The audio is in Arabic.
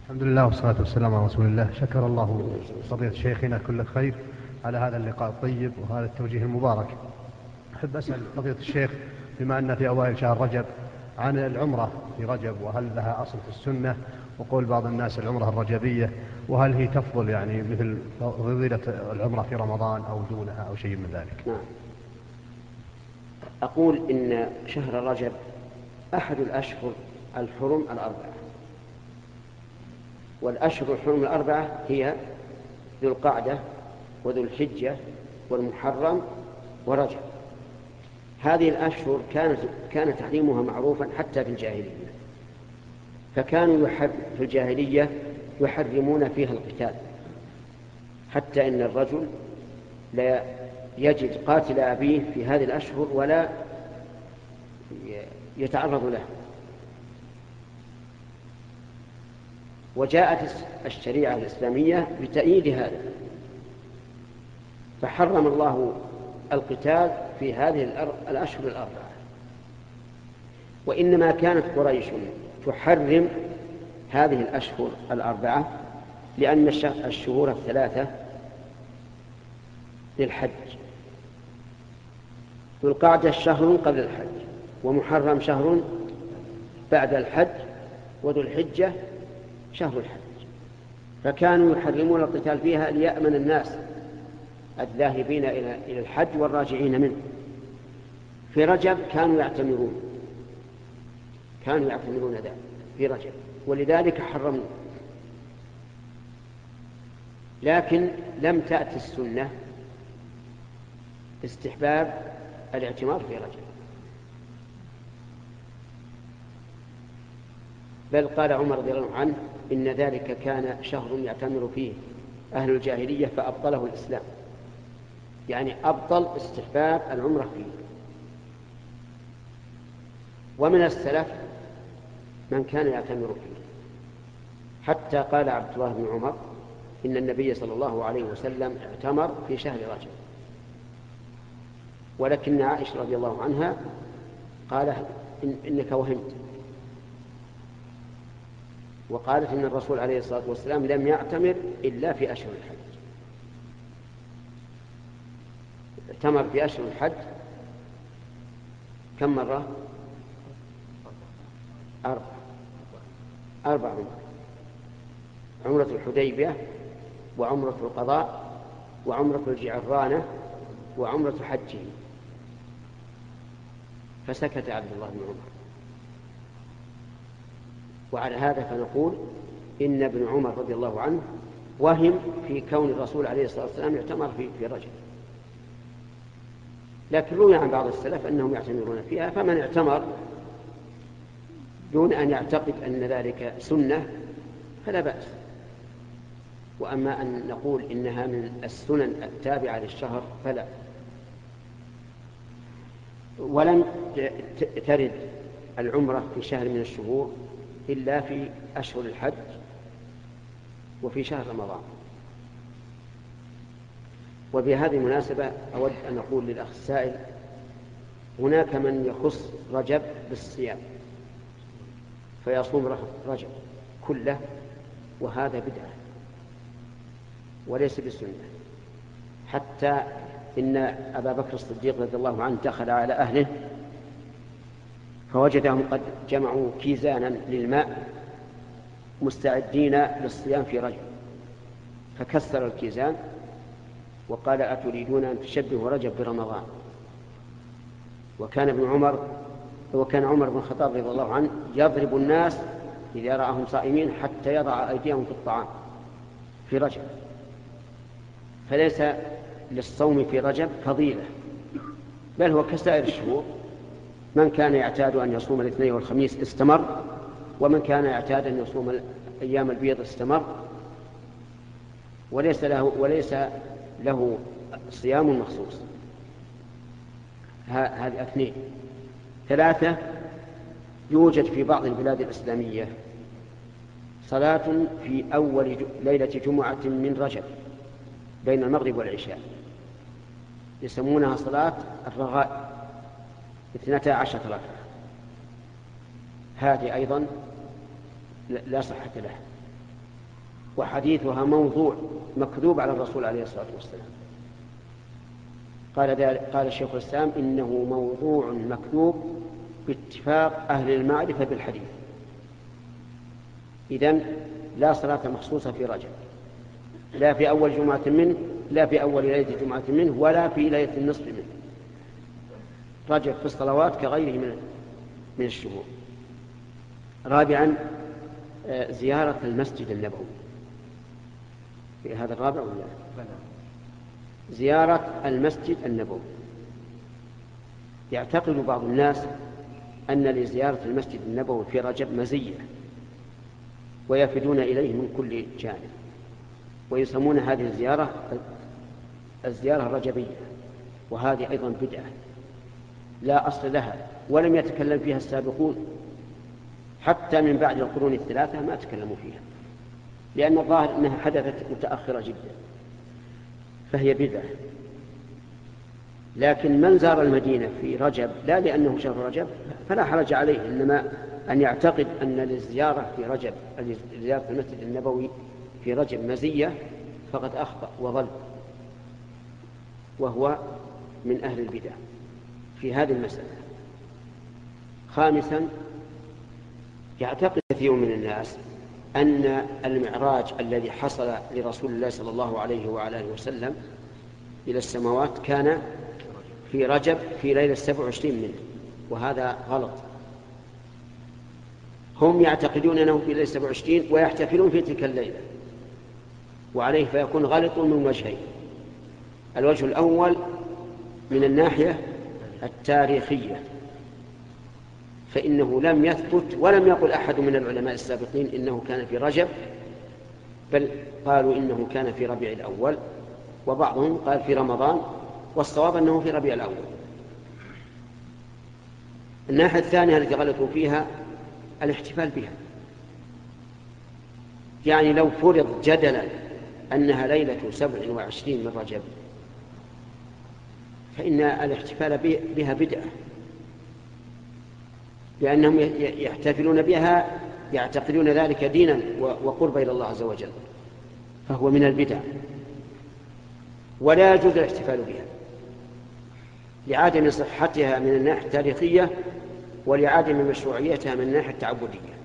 الحمد لله والصلاة والسلام على رسول الله. شكر الله فضيلة شيخنا كل خير على هذا اللقاء الطيب وهذا التوجيه المبارك. أحب أسأل فضيلة الشيخ، بما أن في أوائل شهر رجب، عن العمرة في رجب، وهل لها أصل في السنة؟ وقول بعض الناس العمرة الرجبية، وهل هي تفضل يعني مثل فضيلة العمرة في رمضان أو دونها أو شيء من ذلك؟ نعم. أقول إن شهر رجب أحد الأشهر الحرم الأربعة، والأشهر الحرم الأربعة هي ذو القعدة وذو الحجة والمحرم ورجب. هذه الأشهر كان تحريمها معروفا حتى في الجاهلية، فكانوا في الجاهلية يحرمون فيها القتال، حتى إن الرجل لا يجد قاتل أبيه في هذه الأشهر ولا يتعرض له. وجاءت الشريعة الإسلامية بتأييد هذا، فحرم الله القتال في هذه الأشهر الأربعة. وإنما كانت قريش تحرم هذه الأشهر الأربعة لأن الشهور الثلاثة للحج. ذو القعدة شهر قبل الحج، ومحرم شهر بعد الحج، وذو الحجة شهر الحج، فكانوا يحرمون القتال فيها ليأمن الناس الذاهبين إلى الحج والراجعين منه. في رجب كانوا يعتمرون ذلك في رجب، ولذلك حرموا. لكن لم تأتي السنة استحباب الاعتمار في رجب، بل قال عمر رضي الله عنه إن ذلك كان شهر يعتمر فيه أهل الجاهلية فأبطله الإسلام، يعني أبطل استحباب العمرة فيه. ومن السلف من كان يعتمر فيه، حتى قال عبد الله بن عمر إن النبي صلى الله عليه وسلم اعتمر في شهر رجب. ولكن عائشة رضي الله عنها قال إنك وهمت، وقالت إن الرسول عليه الصلاة والسلام لم يعتمر إلا في أشهر الحج. اعتمر في أشهر الحج كم مرة؟ 4 عمر: عمرة الحديبية، وعمرة القضاء، وعمرة الجعرانة، وعمرة حجه. فسكت عبد الله بن عمر. وعلى هذا فنقول إن ابن عمر رضي الله عنه وهم في كون الرسول عليه الصلاة والسلام يعتمر في رجب، لكن روي عن بعض السلف أنهم يعتمرون فيها، فمن اعتمر دون أن يعتقد أن ذلك سنة فلا بأس. وأما أن نقول إنها من السنن التابعة للشهر فلا. ولم ترد العمرة في شهر من الشهور إلا في أشهر الحج وفي شهر رمضان. وبهذه المناسبة أود أن أقول للأخ السائل: هناك من يخص رجب بالصيام فيصوم رجب كله، وهذا بدعة وليس بسنة. حتى إن أبا بكر الصديق رضي الله عنه دخل على أهله فوجدهم قد جمعوا كيزانا للماء مستعدين للصيام في رجب، فكسر الكيزان وقال: أتريدون أن تشبهوا رجب برمضان؟ وكان عمر بن الخطاب رضي الله عنه يضرب الناس إذا رآهم صائمين حتى يضع أيديهم في الطعام في رجب. فليس للصوم في رجب فضيلة، بل هو كسائر الشهور. من كان يعتاد أن يصوم الاثنين والخميس استمر، ومن كان يعتاد أن يصوم أيام البيض استمر، وليس له صيام مخصوص. هذه 2. 3: يوجد في بعض البلاد الإسلامية صلاة في أول ليلة جمعة من رجب بين المغرب والعشاء، يسمونها صلاة الرغائب، 12 ركعة. هذه أيضا لا صحة لها، وحديثها موضوع مكذوب على الرسول عليه الصلاة والسلام. قال الشيخ الإسلام إنه موضوع مكذوب باتفاق أهل المعرفة بالحديث. إذن لا صلاة مخصوصة في رجب، لا في أول جمعة منه، لا في أول ليلة جمعة منه، ولا في ليلة النصف منه. رجب في الصلوات كغيره من الشهور. رابعا زيارة المسجد النبوي. في هذا الرابع ولا لا؟ زيارة المسجد النبوي. يعتقد بعض الناس أن لزيارة المسجد النبوي في رجب مزية، ويفدون إليه من كل جانب، ويسمون هذه الزيارة الرجبية، وهذه أيضا بدعة لا أصل لها، ولم يتكلم فيها السابقون حتى من بعد القرون الثلاثة ما تكلموا فيها، لأن الظاهر أنها حدثت متأخرة جدا، فهي بدعة. لكن من زار المدينة في رجب لا لأنه شهر رجب فلا حرج عليه، إنما أن يعتقد أن للزيارة في رجب، زيارة المسجد النبوي في رجب مزية، فقد أخطأ وضل، وهو من أهل البدع في هذه المسألة. خامسا يعتقد كثير من الناس أن المعراج الذي حصل لرسول الله صلى الله عليه وعلى آله وسلم إلى السماوات كان في رجب في ليلة 27 منه، وهذا غلط. هم يعتقدون أنه في ليلة 27 ويحتفلون في تلك الليلة، وعليه فيكون غلط من وجهين. الوجه الأول من الناحية التاريخية، فإنه لم يثبت ولم يقل أحد من العلماء السابقين إنه كان في رجب، بل قالوا إنه كان في ربيع الأول، وبعضهم قال في رمضان، والصواب أنه في ربيع الأول. الناحية الثانية التي غلطوا فيها الاحتفال بها، يعني لو فرض جدلا أنها ليلة 27 من رجب فإن الاحتفال بها بدعة، لأنهم يحتفلون بها يعتقدون ذلك دينا وقربا إلى الله عز وجل، فهو من البدع، ولا يجوز الاحتفال بها لعدم صحتها من الناحية التاريخية ولعدم مشروعيتها من الناحية التعبدية.